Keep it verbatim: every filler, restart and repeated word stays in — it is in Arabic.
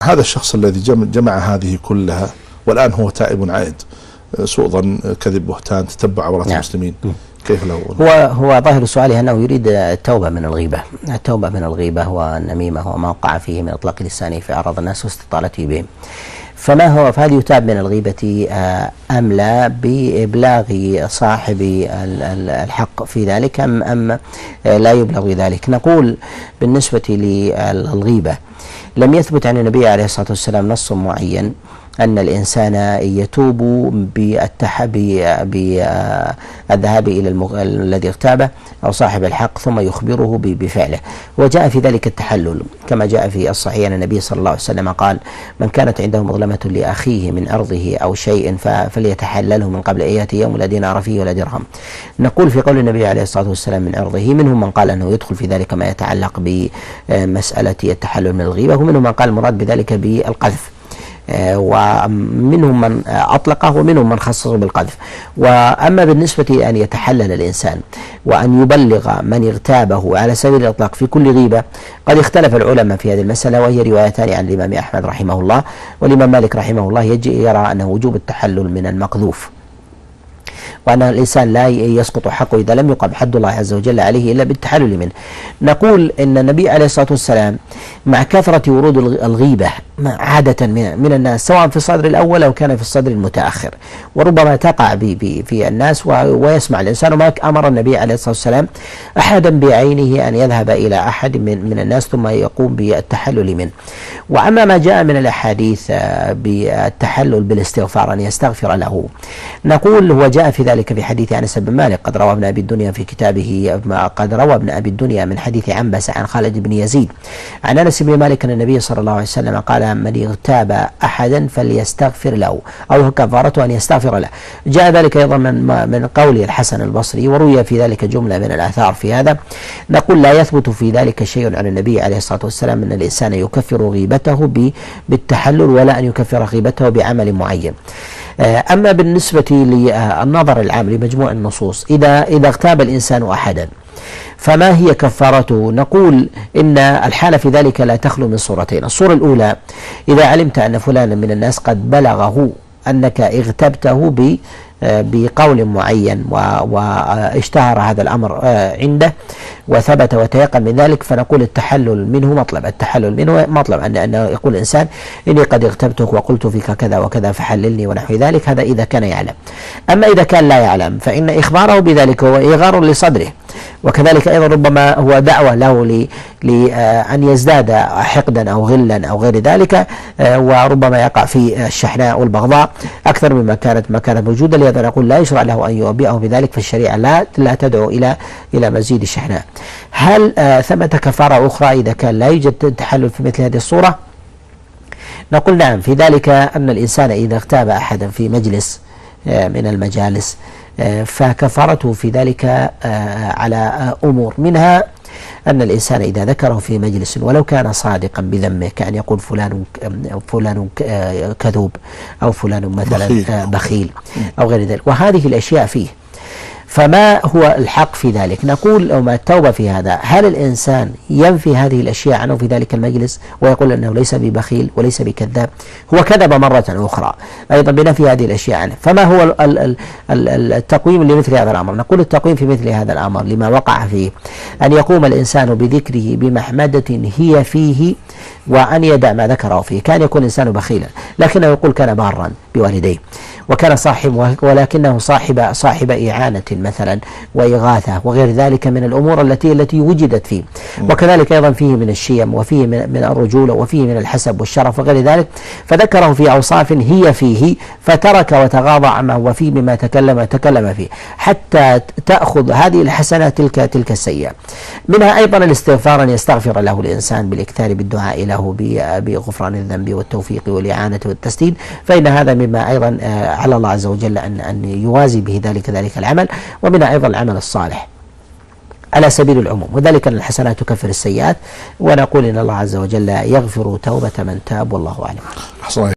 هذا الشخص الذي جمع هذه كلها والآن هو تائب عائد، سوء ظن، كذب، بهتان، تتبع عورات نعم. المسلمين، كيف له؟ هو هو ظاهر سؤاله أنه يريد التوبة من الغيبة، التوبة من الغيبة والنميمة وما وقع فيه من إطلاق لسانه في أعراض الناس واستطالته بهم. فما هو فهل يتاب من الغيبة أم لا بإبلاغ صاحب الحق في ذلك أم, أم لا يبلغ ذلك؟ نقول بالنسبة للغيبة لم يثبت عن النبي عليه الصلاة والسلام نص معين أن الإنسان يتوب بالذهاب إلى المغ... الذي اغتابه أو صاحب الحق ثم يخبره بفعله، وجاء في ذلك التحلل كما جاء في الصحيح أن النبي صلى الله عليه وسلم قال: من كانت عنده مظلمة لأخيه من أرضه أو شيء فليتحلله من قبل أن يأتي يوم لا دينار فيه ولا درهم. نقول في قول النبي عليه الصلاة والسلام من أرضه، منهم من قال أنه يدخل في ذلك ما يتعلق بمسألة التحلل من الغيبة، ومنهم من قال المراد بذلك بالقذف، ومنهم من أطلقه ومنهم من خصصه بالقذف. وأما بالنسبة أن يتحلل الإنسان وأن يبلغ من اغتابه على سبيل الإطلاق في كل غيبة، قد اختلف العلماء في هذه المسألة، وهي روايتان عن الإمام أحمد رحمه الله والإمام مالك رحمه الله يجي يرى أنه وجوب التحلل من المقذوف، وأن الإنسان لا يسقط حقه إذا لم يقم حد الله عز وجل عليه إلا بالتحلل منه. نقول إن النبي عليه الصلاة والسلام مع كثرة ورود الغيبة عادة من الناس سواء في الصدر الأول أو كان في الصدر المتأخر، وربما تقع في الناس ويسمع الإنسان، وما أمر النبي عليه الصلاة والسلام أحدا بعينه أن يذهب إلى أحد من, من الناس ثم يقوم بالتحلل منه. وأما ما جاء من الأحاديث بالتحلل بالاستغفار أن يستغفر له، نقول هو جاء في ذلك في حديث أنس بن مالك، قد روى ابن أبي الدنيا في كتابه قد روى ابن أبي الدنيا من حديث عنبس عن خالد بن يزيد عن أنس بن مالك أن النبي صلى الله عليه وسلم قال: من اغتاب أحدا فليستغفر له أو كفارته أن يستغفر له. جاء ذلك أيضا من, من قول الحسن البصري، وروي في ذلك جملة من الآثار في هذا. نقول لا يثبت في ذلك شيء عن النبي عليه الصلاة والسلام أن الإنسان يكفر غيبته بالتحلل ولا أن يكفر غيبته بعمل معين. أما بالنسبة للنظر العام لمجموع النصوص، إذا إذا اغتاب الإنسان أحدا فما هي كفارته؟ نقول إن الحالة في ذلك لا تخلو من صورتين. الصورة الأولى: إذا علمت أن فلانا من الناس قد بلغه أنك اغتبته ب بقول معين واشتهر هذا الأمر عنده وثبت وتيقن من ذلك، فنقول التحلل منه مطلب، التحلل منه مطلب أن أن يقول الإنسان: إني قد اغتبتك وقلت فيك كذا وكذا فحللني ونحو ذلك. هذا إذا كان يعلم. أما إذا كان لا يعلم فإن إخباره بذلك هو إغار لصدره، وكذلك أيضا ربما هو دعوة له لأن يزداد حقدا أو غلا أو غير ذلك، وربما يقع في الشحناء والبغضاء أكثر مما كانت ما كانت موجودة. لهذا نقول لا يشرع له أن يوبئه بذلك، فالشريعة لا لا تدعو إلى إلى مزيد الشحناء. هل ثمة كفارة أخرى إذا كان لا يوجد تحلل في مثل هذه الصورة؟ نقول نعم، في ذلك أن الإنسان إذا اغتاب أحدا في مجلس من المجالس فكفارته في ذلك على أمور، منها أن الإنسان إذا ذكره في مجلس ولو كان صادقا بذمه، كأن يقول فلان فلان كذوب أو فلان مثلا بخيل أو غير ذلك، وهذه الأشياء فيه، فما هو الحق في ذلك؟ نقول لو ما التوبة في هذا، هل الإنسان ينفي هذه الأشياء عنه في ذلك المجلس ويقول أنه ليس ببخيل وليس بكذاب؟ هو كذب مرة أخرى أيضا بنفي هذه الأشياء عنه. فما هو التقويم لمثل هذا الأمر؟ نقول التقويم في مثل هذا الأمر لما وقع فيه أن يقوم الإنسان بذكره بمحمدة هي فيه، وأن يدع ما ذكره فيه. كان يكون الإنسان بخيلا لكنه يقول كان بارا بوالديه، وكان صاحب ولكنه صاحب صاحب إعانة مثلا وإغاثة وغير ذلك من الأمور التي التي وجدت فيه، وكذلك أيضا فيه من الشيم وفيه من, من الرجولة وفيه من الحسب والشرف وغير ذلك، فذكره في أوصاف هي فيه، فترك وتغاضى عما هو فيه مما تكلم تكلم فيه، حتى تأخذ هذه الحسنات تلك تلك السيئة. منها أيضا الاستغفار، أن يستغفر له الإنسان بالإكثار بالدعاء له بغفران الذنب والتوفيق والإعانة والتسديد، فإن هذا مما أيضا على الله عز وجل أن أن يوازي به ذلك ذلك العمل، ومنها أيضا العمل الصالح على سبيل العموم، وذلك أن الحسنات تكفر السيئات، ونقول إن الله عز وجل يغفر توبة من تاب، والله أعلم.